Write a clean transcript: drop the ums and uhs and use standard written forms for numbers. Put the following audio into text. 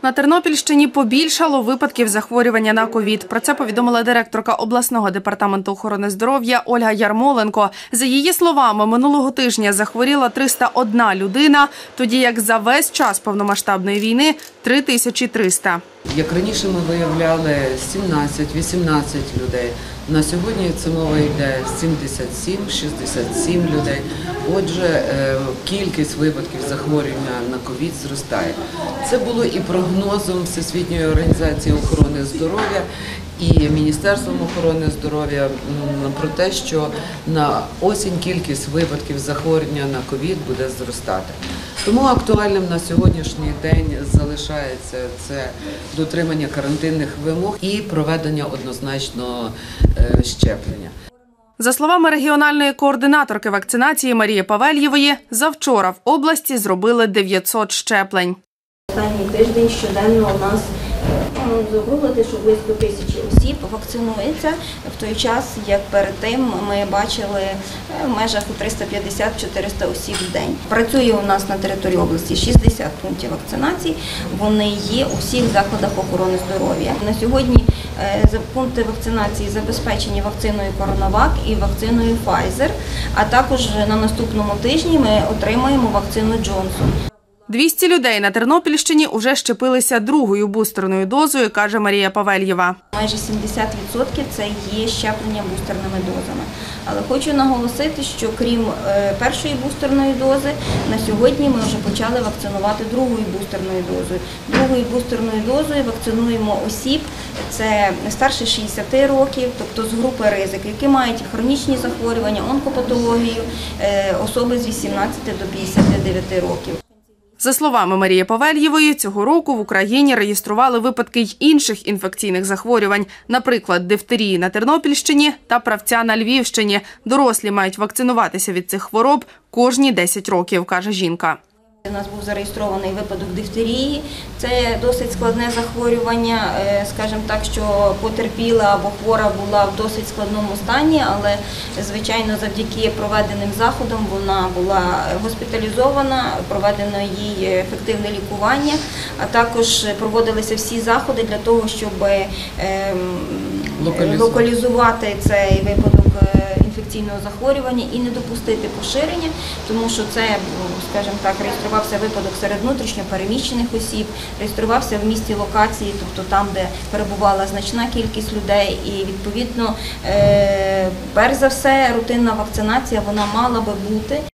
На Тернопільщині побільшало випадків захворювання на ковід. Про це повідомила директорка обласного департаменту охорони здоров'я Ольга Ярмоленко. За її словами, минулого тижня захворіла 301 людина, тоді як за весь час повномасштабної війни – 3300. Як раніше ми виявляли 17-18 людей, на сьогодні це мова йде 77-67 людей. Отже, кількість випадків захворювання на ковід зростає. Це було і прогнозом Всесвітньої організації охорони здоров'я, і Міністерством охорони здоров'я про те, що на осінь кількість випадків захворювання на ковід буде зростати. Тому актуальним на сьогоднішній день залишається це дотримання карантинних вимог і проведення однозначного щеплення. За словами регіональної координаторки вакцинації Марії Павельєвої, завчора в області зробили 900 щеплень. Останній тиждень щоденно у нас заокруглити, що близько 1000 осіб вакцинується, в той час, як перед тим ми бачили в межах 350-400 осіб в день. Працює у нас на території області 60 пунктів вакцинації, вони є у всіх закладах охорони здоров'я. На сьогодні пункти вакцинації забезпечені вакциною Коронавак і вакциною Pfizer, а також на наступному тижні ми отримаємо вакцину Джонсон. 200 людей на Тернопільщині уже щепилися другою бустерною дозою, каже Марія Павельєва. Майже 70% це є щеплення бустерними дозами. Але хочу наголосити, що крім першої бустерної дози, на сьогодні ми вже почали вакцинувати другою бустерною дозою. Другою бустерною дозою вакцинуємо осіб, це старше 60 років, тобто з групи ризику, які мають хронічні захворювання, онкопатологію, особи з 18 до 59 років. За словами Марії Павельєвої, цього року в Україні реєстрували випадки й інших інфекційних захворювань, наприклад, дифтерії на Тернопільщині та правця на Львівщині. Дорослі мають вакцинуватися від цих хвороб кожні 10 років, каже жінка. У нас був зареєстрований випадок дифтерії. Це досить складне захворювання, скажімо так, що потерпіла або хвора була в досить складному стані, але, звичайно, завдяки проведеним заходам вона була госпіталізована, проведено їй ефективне лікування, а також проводилися всі заходи для того, щоб локалізувати цей випадок інфекційного захворювання і не допустити поширення, тому що це, скажімо так, реєструвався випадок серед внутрішньо переміщених осіб, реєструвався в місті локації, тобто там, де перебувала значна кількість людей, і відповідно, перш за все, рутинна вакцинація, вона мала би бути.